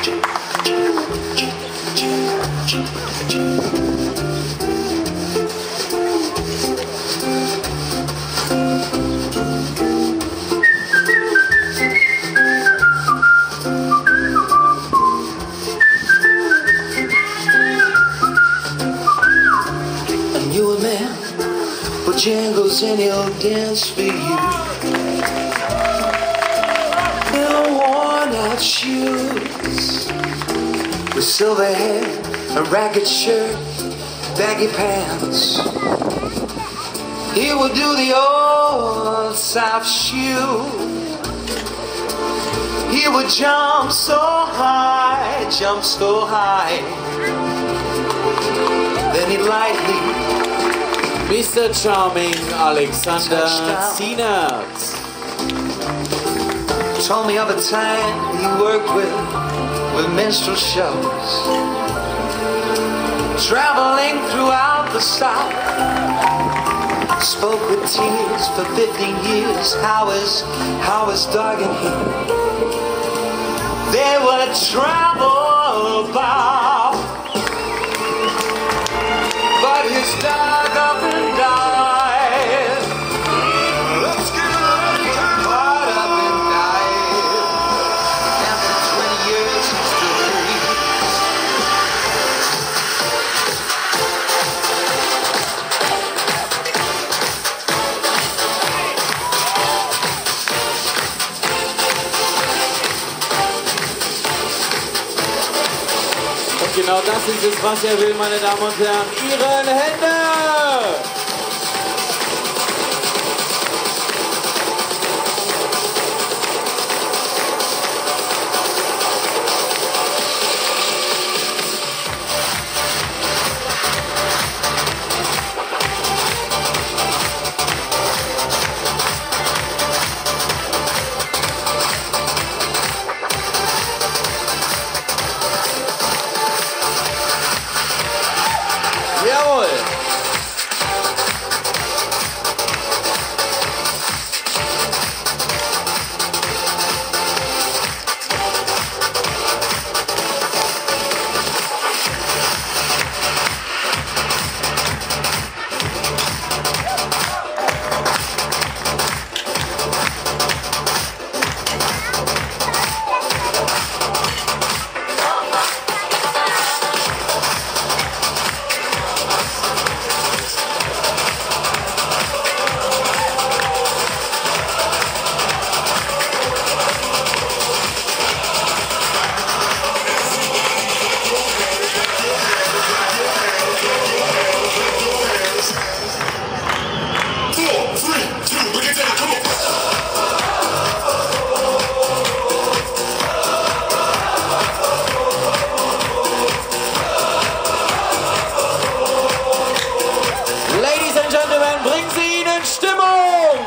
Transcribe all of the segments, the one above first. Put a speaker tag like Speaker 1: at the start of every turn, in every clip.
Speaker 1: Jingles and he'll dance for you in worn-out shoes, with silver hair, a ragged shirt, baggy pants. He will do the old South shoe. He would jump so high, then he'd lightly
Speaker 2: Mr. Charming Alexander Zienert
Speaker 1: told me of a time he worked with minstrel shows, traveling throughout the South. Spoke with tears for 15 years. How is Doug and him? They would travel about, but his dog up and died. Let's get ready to ride up and died. After 20 years he's still free.
Speaker 2: Und genau das ist es, was er will, meine Damen und Herren. Ihren Hände!
Speaker 3: Jawohl!
Speaker 2: Ladies and Gentlemen, bringen Sie ihn in Stimmung!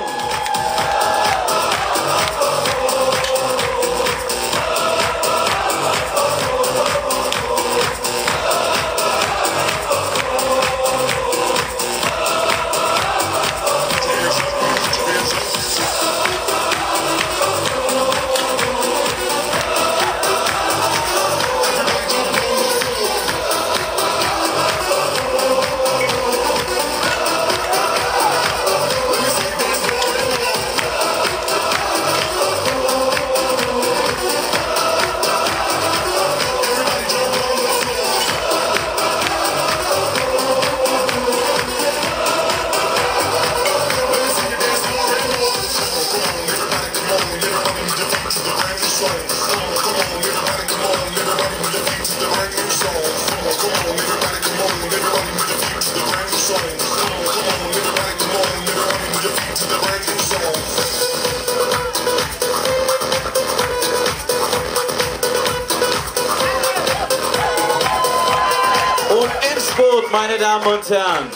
Speaker 2: Und Endspurt, meine Damen und Herren.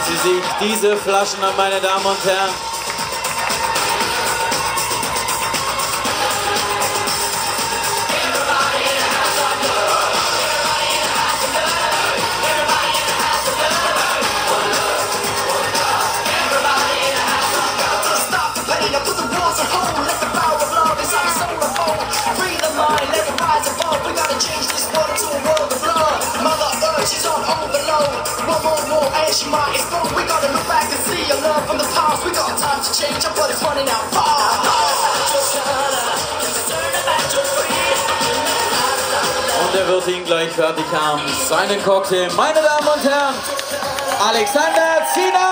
Speaker 2: Sie sich diese Flaschen an, meine Damen und Herren.
Speaker 1: She might explode. We gotta look back and see your love from the past. We got time to change up, but it's running out fast.
Speaker 2: Und er wird ihn gleich fertig haben. Seinen Cocktail, meine Damen und Herren, Alexander Ziener!